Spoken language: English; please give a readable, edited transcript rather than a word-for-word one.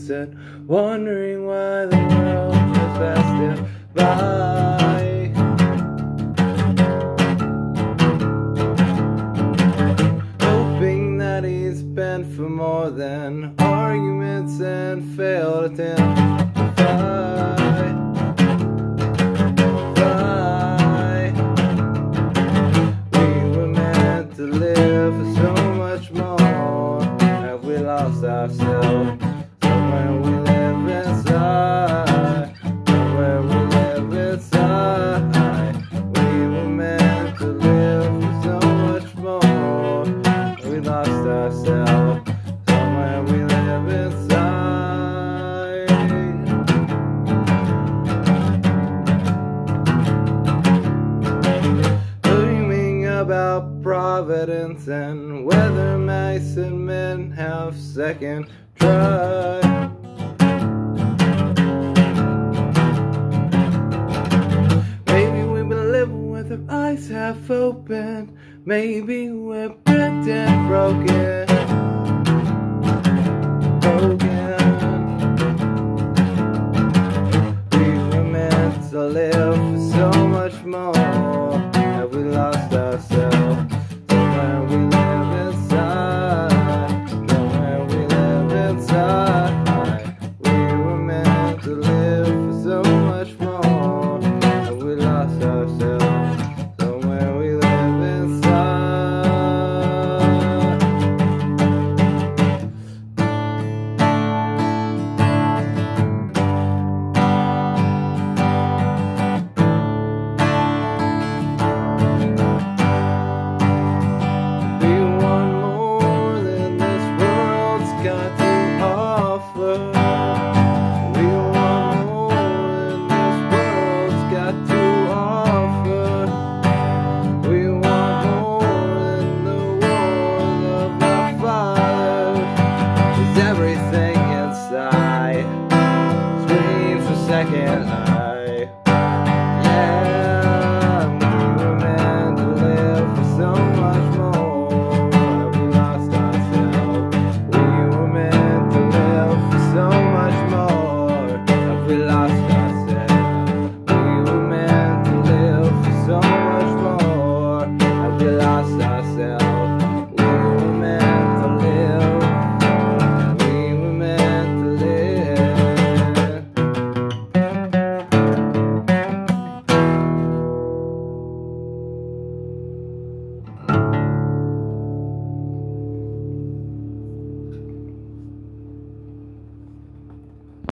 sunset, wondering why the world just passed it by. Hoping that he's bent for more than arguments and failed attempts to fight. To live for so much more. Have we lost ourselves? Somewhere we live inside. Somewhere we live inside. We were meant to live for so much more. We lost ourselves. Somewhere we live inside. Dreaming about providence and whether mice and men have second try. Maybe we've been living with our eyes half open. Maybe we're bent and broken.